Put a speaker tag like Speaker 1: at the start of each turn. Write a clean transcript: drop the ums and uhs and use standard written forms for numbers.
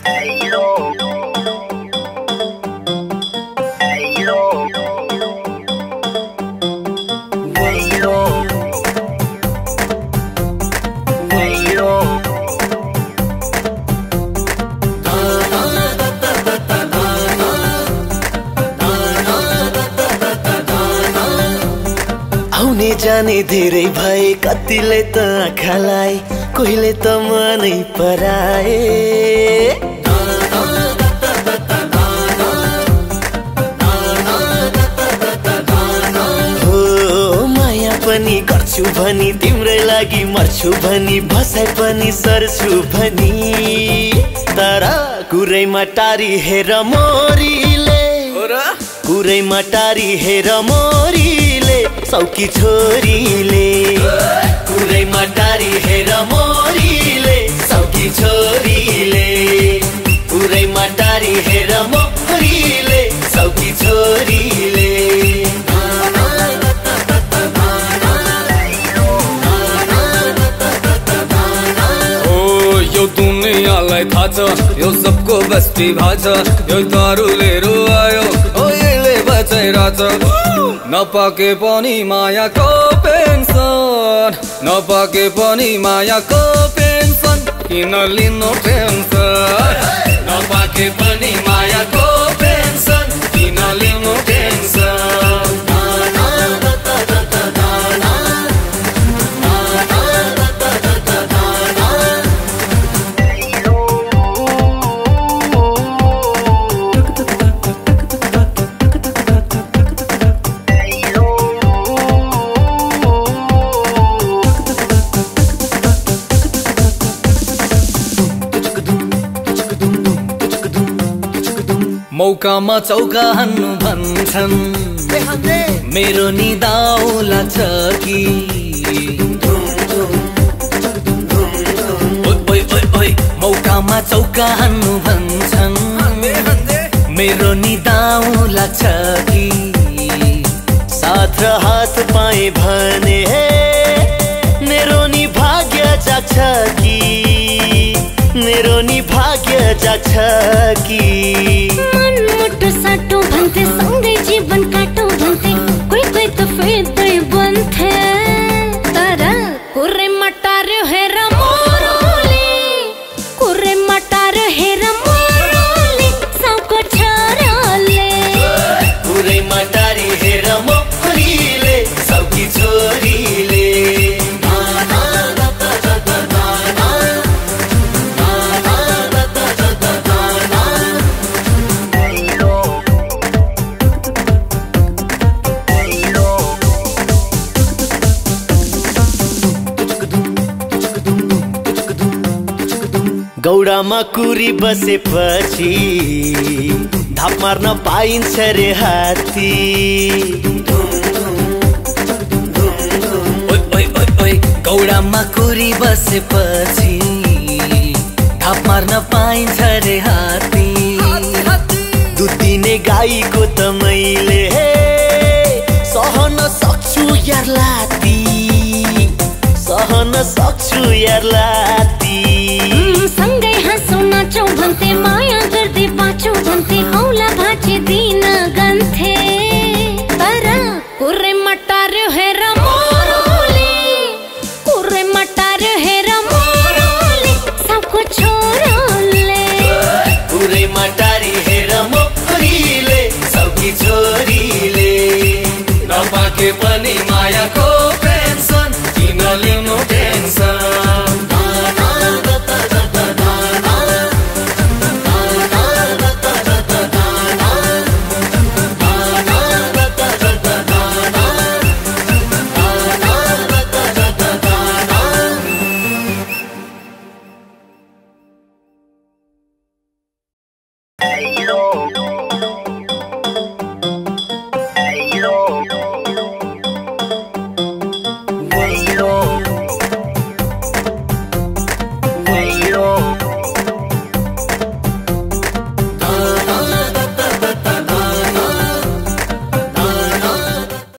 Speaker 1: आउने जाने धेरै भए कतिले त आँखालाई कोहीले त मनै पराए हो माया पनि गर्छु भनी तिम्रै लागि मर्छु भनी बसाइ पनि सर्छु भनी तर कुरैमा टारी हेर मोरीले कुरैमा टारी हेर मोरीले सौकी छोरीले कुरैमा टारी हेर मोरीले सौकी छोरीले कुरैमा टारी हेर मोरीले सौकी छोरीले
Speaker 2: यो दुनियाँलाई थाहा छ यो सबको बस्ती भाछ यो दारुले रुवायो ओ यसले बचाइरहेछ नपाके पनि मायाको पेन्सन नपाके पनि मायाको पेन्सन किन लिनु टेन्सन नपाके पनि मायाको पेन्सन किन लिनु टेन्सन मौकामा चौका हान्नु भन्छन् मेरो नि दाउ लाग्छ कि मौकामा चौका हान्नु भन्छन् मेरो नि दाउ लाग्छ कि
Speaker 1: साथ र हात पाए भने मेरो नि भाग्य जाग्छ कि मेरो नि भाग्य जाग्छ कि
Speaker 3: मनमुटु साटो भन्थे सँगै जीवन काटो भन्थे कोही कोही त फेदै बन्थे तर कुरैमा टार्यो हेर मोरले कुरैमा टार्यो हेर मोरले साउको छोराले
Speaker 1: कुरैमा टारी हेर मोरीले सौकी छोरीले गौडामा कुरी बसेपछि धाप मार्न पाइन्छ रे हात्ती गौडामा कुरी बसेपछि धाप मार्न पाइन्छ रे हात्ती दुध दिने गाईको त मैले सहन सक्छु यार लाती सहन सक्छु यार लाती
Speaker 3: सँगै हाँसौ नाचौ भन्थे माया गर्दै बाँचौ भन्थे औला भाँचे दिन गन्थे तर कुरैमा टार्यो हेर मोरले कुरैमा टार्यो हेर मोरले सबको छोराले
Speaker 1: कुरैमा टारी हेर मोरीले सौकी छोरीले
Speaker 2: नपाके पनि मायाको